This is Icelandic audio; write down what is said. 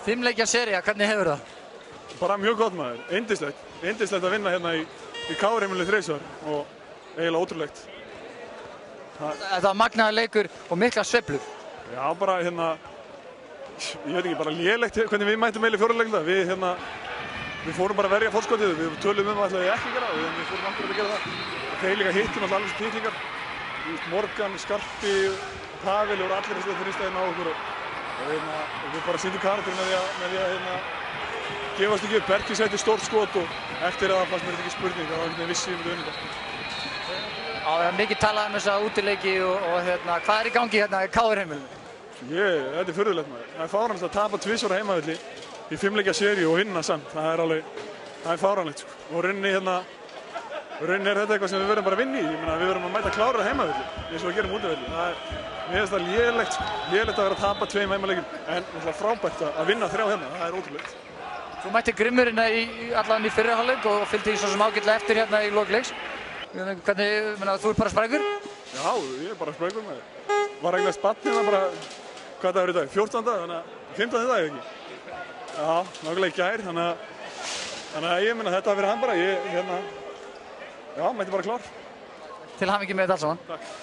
5 leikja sería, hvernig hefur það? Bara mjög gott maður, yndislegt að vinna hérna í KR-heimilinu þrisvar og eiginlega ótrúlegt. Þetta var magnaður leikur og mikla sveiflur. Já, bara hérna, ég veit ekki, bara lélegt hvernig við mættum eiginlega í fjóruleikina. Við fórum bara að verja fórskotið, við tölum að ætlaði ekki að gera og við fórum akkurat að gera það. Og þeir líka hittum alltaf alveg titlingar. Morgan, Skarpi, Pavel voru allir í þrýstæðin á okkur og við bara sýndum karakterinn með því að gefast ekki upp. Berki setti stórt skot og eftir það fannst mér þetta ekki spurning, það var einhvern veginn vissi við unnum það. Já, við hefum mikið talað um þessa útileiki og hvað í gangi hérna í KR-heimilinu? Þetta er furðulegt maður. Það er fáránlegt að tapa tvisvar á heimavelli í 5 leikja seríu og vinna samt. Það er fáránlegt sko. Og rauninni er þetta eitthvað sem við verðum bara að vinna í. Ég meina við verðum að mæta klára heimavelli eins og við gerum útivelli. Mér finnst það lélegt sko. Lélegt að vera að tapa 2 heimaleikjum en náttúrulega frábært að vinna 3 hérna. Það er ótrúlegt. Þú mætti Grimmurinn allan í fyrri hálfleik og fylgdi því svo sem ágætlega eftir hérna í lok leiks. Hvernig, þú ert bara sprækur? Já, ég er bara sprækur maður. Var eiginlega spann hérna bara, hvað dagur í dag? 14. þannig að 15. dag ekki? Já, nákvæmlega í gær, þannig að ég minna þetta að vera hann bara, já, mætti bara klár. Til hamingju með þetta alls saman. Takk.